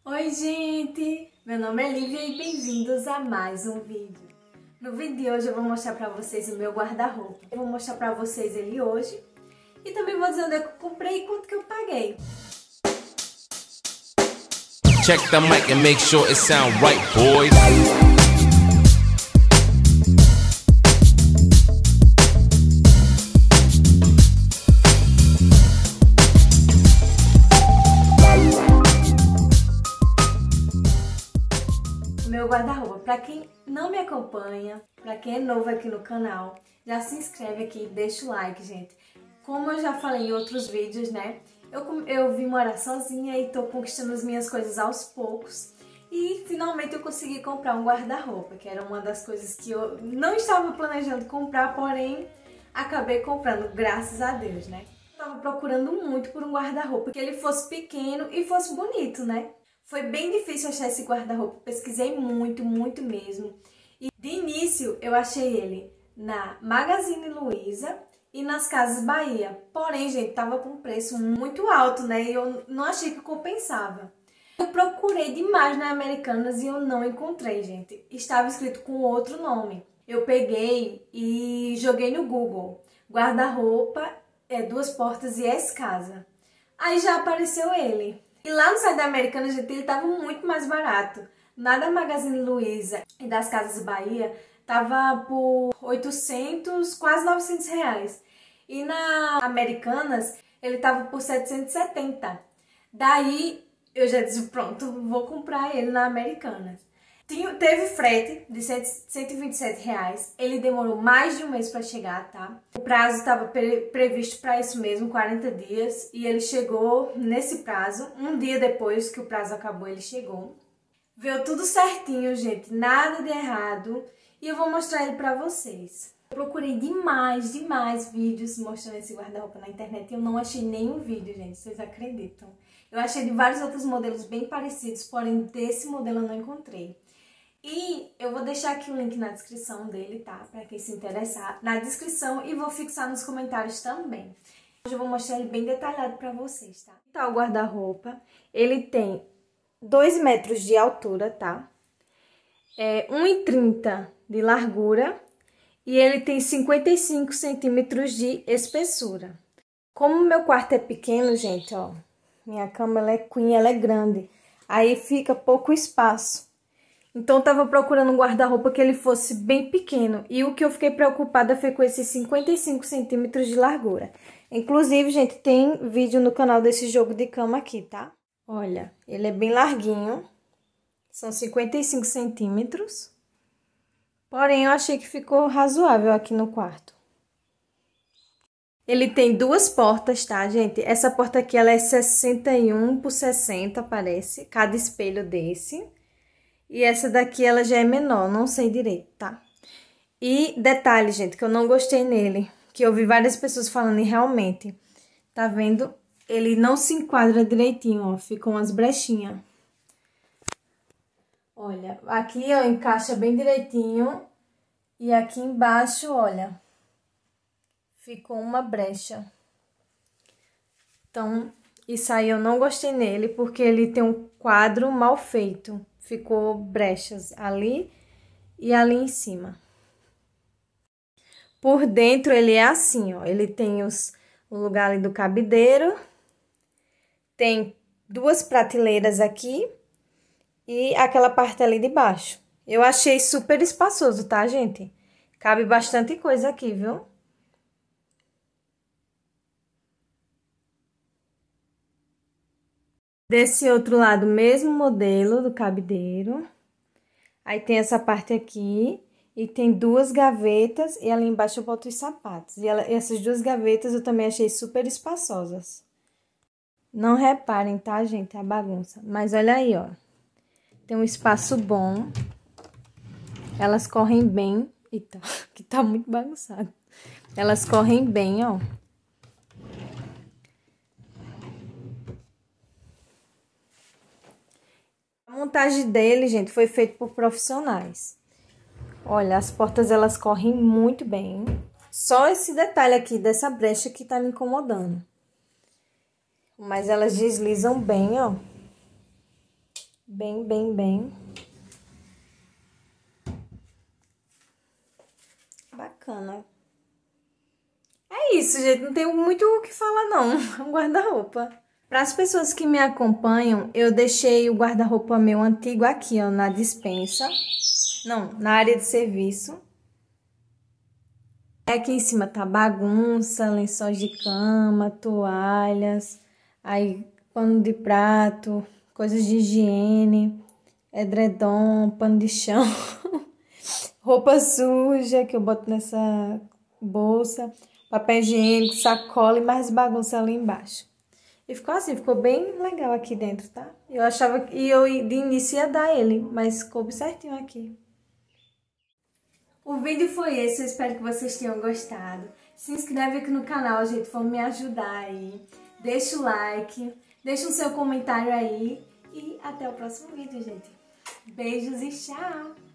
Oi gente, meu nome é Lívia e bem-vindos a mais um vídeo. No vídeo de hoje eu vou mostrar pra vocês o meu guarda-roupa. Eu vou mostrar pra vocês ele hoje e também vou dizer onde eu comprei e quanto que eu paguei. Check the mic and make sure it sound right, boys. Meu guarda-roupa. Pra quem não me acompanha, pra quem é novo aqui no canal, já se inscreve aqui e deixa o like, gente. Como eu já falei em outros vídeos, né? Eu vim morar sozinha e tô conquistando as minhas coisas aos poucos. E finalmente eu consegui comprar um guarda-roupa, que era uma das coisas que eu não estava planejando comprar, porém acabei comprando, graças a Deus, né? Eu tava procurando muito por um guarda-roupa que ele fosse pequeno e fosse bonito, né? Foi bem difícil achar esse guarda-roupa, pesquisei muito mesmo. E de início eu achei ele na Magazine Luiza e nas Casas Bahia. Porém, gente, tava com um preço muito alto, né? E eu não achei que compensava. Eu procurei demais na Americanas e eu não encontrei, gente. Estava escrito com outro nome. Eu peguei e joguei no Google. Guarda-roupa, 2 portas e S-Casa. Aí já apareceu ele. E lá no site da Americanas, gente, ele tava muito mais barato. Na da Magazine Luiza e das Casas Bahia, tava por 800, quase 900 reais. E na Americanas, ele tava por 770. Daí, eu já disse, pronto, vou comprar ele na Americanas. Teve frete de 127 reais. Ele demorou mais de um mês para chegar, tá? O prazo estava previsto para isso mesmo, 40 dias. E ele chegou nesse prazo. Um dia depois que o prazo acabou, ele chegou. Veio tudo certinho, gente. Nada de errado. E eu vou mostrar ele para vocês. Eu procurei demais vídeos mostrando esse guarda-roupa na internet. E eu não achei nenhum vídeo, gente. Vocês acreditam? Eu achei de vários outros modelos bem parecidos. Porém, desse modelo eu não encontrei. E eu vou deixar aqui o link na descrição dele, tá? Pra quem se interessar, na descrição, e vou fixar nos comentários também. Hoje eu vou mostrar ele bem detalhado pra vocês, tá? Tá, o guarda-roupa, ele tem 2 metros de altura, tá? 1,30 de largura e ele tem 55 centímetros de espessura. Como meu quarto é pequeno, gente, ó, minha cama ela é queen, ela é grande, aí fica pouco espaço. Então, eu tava procurando um guarda-roupa que ele fosse bem pequeno. E o que eu fiquei preocupada foi com esses 55 centímetros de largura. Inclusive, gente, tem vídeo no canal desse jogo de cama aqui, tá? Olha, ele é bem larguinho. São 55 centímetros. Porém, eu achei que ficou razoável aqui no quarto. Ele tem 2 portas, tá, gente? Essa porta aqui, ela é 61 por 60, parece. Cada espelho desse. E essa daqui, ela já é menor, não sei direito, tá? E detalhe, gente, que eu não gostei nele, que eu vi várias pessoas falando e realmente, tá vendo? Ele não se enquadra direitinho, ó, ficam umas brechinhas. Olha, aqui, ó, encaixa bem direitinho e aqui embaixo, olha, ficou uma brecha. Então, isso aí eu não gostei nele, porque ele tem um quadro mal feito. Ficou brechas ali e ali em cima. Por dentro ele é assim, ó. Ele tem o lugar ali do cabideiro. Tem 2 prateleiras aqui e aquela parte ali de baixo. Eu achei super espaçoso, tá, gente? Cabe bastante coisa aqui, viu? Desse outro lado, mesmo modelo do cabideiro. Aí tem essa parte aqui e tem 2 gavetas e ali embaixo eu boto os sapatos. E essas 2 gavetas eu também achei super espaçosas. Não reparem, tá, gente, a bagunça. Mas olha aí, ó. Tem um espaço bom. Elas correm bem. Eita, que tá muito bagunçado. Elas correm bem, ó. A montagem dele, gente, foi feita por profissionais. Olha, as portas, elas correm muito bem. Só esse detalhe aqui dessa brecha que tá me incomodando. Mas elas deslizam bem, ó. bem bacana. É isso, gente, não tenho muito o que falar não, é um guarda-roupa. Para as pessoas que me acompanham, eu deixei o guarda-roupa meu antigo aqui, ó, na despensa. Não, na área de serviço. Aqui em cima tá bagunça, lençóis de cama, toalhas, aí pano de prato, coisas de higiene, edredom, pano de chão, roupa suja que eu boto nessa bolsa, papel higiênico, sacola e mais bagunça ali embaixo. E ficou assim, ficou bem legal aqui dentro, tá? Eu achava que eu de início ia dar ele, mas coube certinho aqui. O vídeo foi esse, eu espero que vocês tenham gostado. Se inscreve aqui no canal, gente, for me ajudar aí. Deixa o like, deixa o seu comentário aí e até o próximo vídeo, gente. Beijos e tchau!